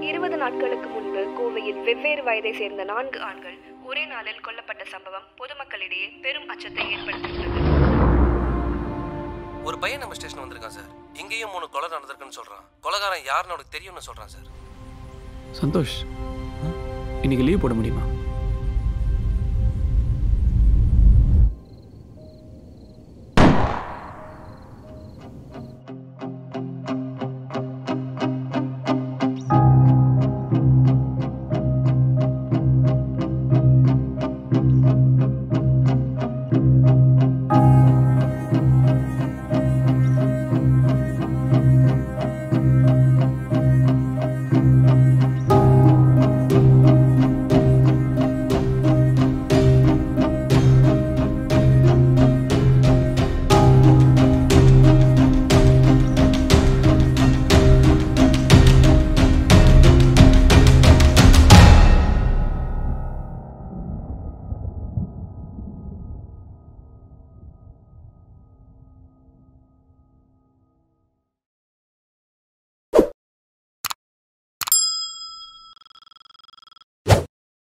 20 நாட்களுக்கு முன்பு கோவையில் வெவ்வேறு வயதை சேர்ந்த 4 ஆண்கள் ஒரே நாளில் கொல்லப்பட்ட சம்பவம் பொதுமக்களிடையே பெரும் அச்சத்தை ஏற்படுத்தியுள்ளது. ஒரு பையன் நம்ம ஸ்டேஷன் வந்திருக்கான் சார். இங்கேயும் 3 கொலை நடந்திருக்குன்னு சொல்றான். கொலைகாரன் யாருன்னு அவனுக்கு தெரியும்னு சொல்றான் சார். சந்தோஷ், இன்னைக்கு லீவ் போட முடியுமா?